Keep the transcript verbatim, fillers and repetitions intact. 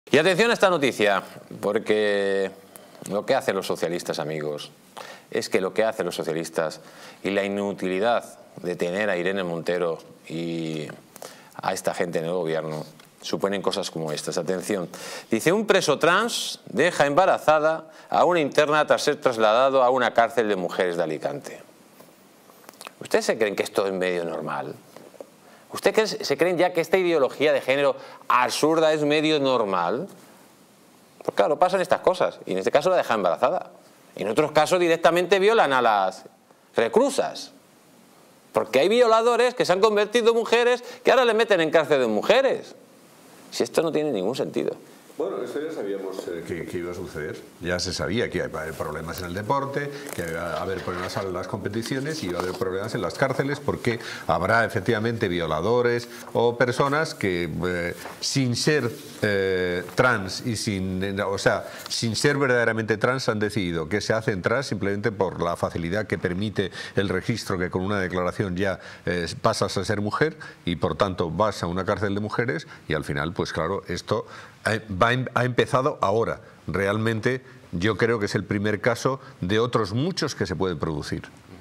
Y atención a esta noticia, porque lo que hacen los socialistas, amigos, es que lo que hacen los socialistas y la inutilidad de tener a Irene Montero y a esta gente en el gobierno suponen cosas como estas. Atención, dice: un preso trans deja embarazada a una interna tras ser trasladado a una cárcel de mujeres de Alicante. ¿Ustedes se creen que esto es medio normal? ¿Ustedes se creen ya que esta ideología de género absurda es medio normal? Pues claro, pasan estas cosas, y en este caso la deja embarazada. En otros casos directamente violan a las reclusas, porque hay violadores que se han convertido en mujeres que ahora le meten en cárcel de mujeres. Si esto no tiene ningún sentido. Bueno, esto ya sabíamos eh, que, que iba a suceder. Ya se sabía que iba a haber problemas en el deporte, que iba a haber problemas en las competiciones y iba a haber problemas en las cárceles, porque habrá efectivamente violadores o personas que eh, sin ser eh, trans y sin, o sea, sin ser verdaderamente trans han decidido que se hacen trans simplemente por la facilidad que permite el registro, que con una declaración ya eh, pasas a ser mujer y por tanto vas a una cárcel de mujeres, y al final, pues claro, esto Va, ha empezado ahora. Realmente yo creo que es el primer caso de otros muchos que se pueden producir.